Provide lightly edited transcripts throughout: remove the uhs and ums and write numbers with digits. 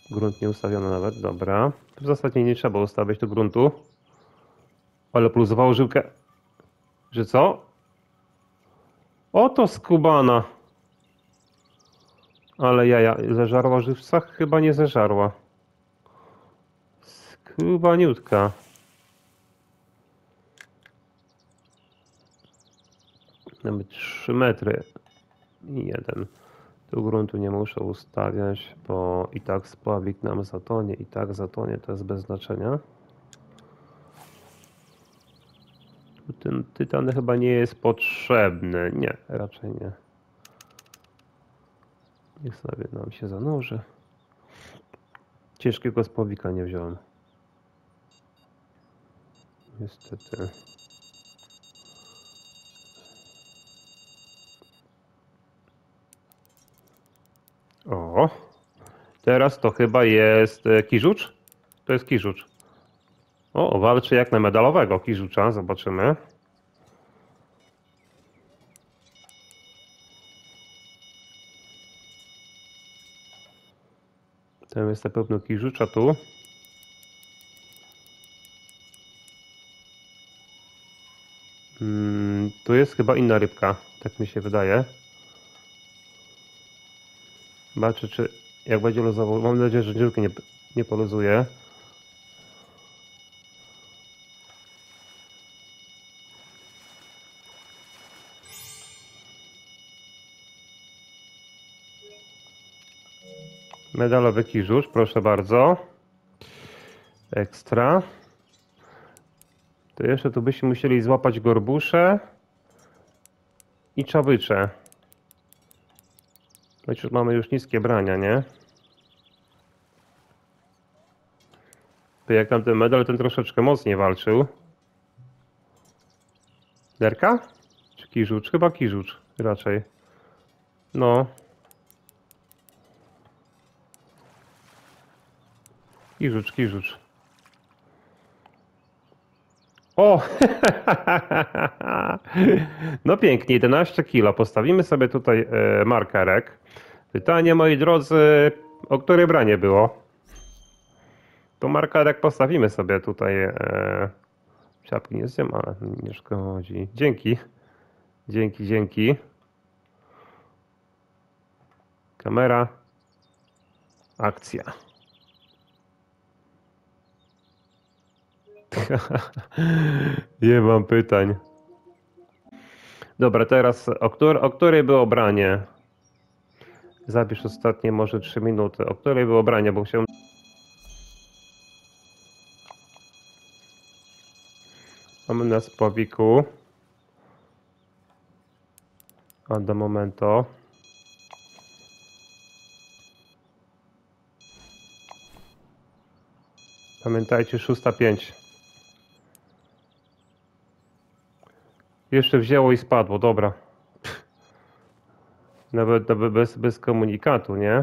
Grunt nie ustawiono nawet, dobra. W zasadzie nie trzeba ustawiać tu gruntu. Ale poluzowało żyłkę. Że co? Oto skubana. Ale jaja, zeżarła żywca? Chyba nie zeżarła. Skubaniutka. Nawet 3 metry. I jeden. Tu gruntu nie muszę ustawiać, bo i tak spławik nam zatonie, i tak zatonie, to jest bez znaczenia. Ten tytan chyba nie jest potrzebny. Nie, raczej nie. Niech sobie nam się zanurzy. Ciężkiego spławika nie wziąłem. Niestety. O, teraz to chyba jest Kiżucz? To jest Kiżucz. O, walczy jak na medalowego Kiżucza, zobaczymy. Tam jest na pewno Kiżucza tu. Tu jest chyba inna rybka, tak mi się wydaje. Zobaczę, czy jak będzie luzował. Mam nadzieję, że dziurki nie poluzuje. Medalowy Kiżucz, proszę bardzo. Ekstra. To jeszcze tu byśmy musieli złapać gorbusze i czawycze. Mamy już niskie brania, nie? To jak tam ten medal, ten troszeczkę mocniej walczył. Derka? Czy Kiżucz? Chyba Kiżucz raczej. No. Kiżucz, Kiżucz. O! No pięknie, 11 kilo. Postawimy sobie tutaj markerek. Pytanie, moi drodzy, o które branie było? To markerek postawimy sobie tutaj. Siapki nie zjem, ale nie szkodzi. Dzięki. Dzięki, dzięki. Kamera. Akcja. Nie mam pytań. Dobra, teraz o której było branie? Zapisz ostatnie może 3 minuty. O której było branie, bo chciałem... Mamy na spławiku. A do momento. Pamiętajcie, 6:05. Jeszcze wzięło i spadło, dobra. Nawet bez komunikatu, nie?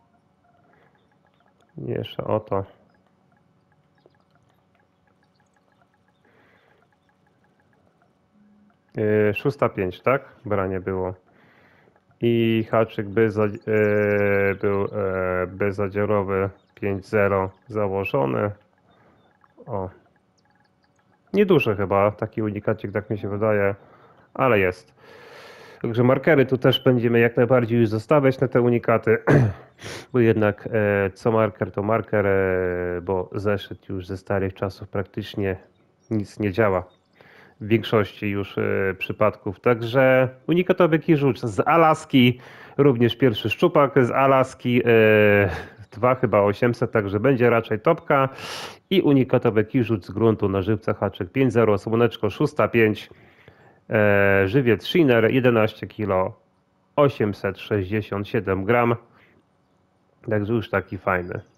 Jeszcze o to. Yy, 6:05, tak? Branie było. I haczyk był bezzadziorowy 5.0 założony. O. Nieduży chyba taki unikacik, tak mi się wydaje, ale jest. Także markery tu też będziemy jak najbardziej już zostawiać na te unikaty, bo jednak co marker to marker, bo zeszyt już ze starych czasów praktycznie nic nie działa. W większości już przypadków. Także unikatowy Kiżucz z Alaski, również pierwszy szczupak z Alaski, 2 chyba 800, także będzie raczej topka. I unikatowy Kiżucz z gruntu na żywca haczyk 5.0, słoneczko 6:05, żywiec Shiner 11 kg 867 gram. Także już taki fajny.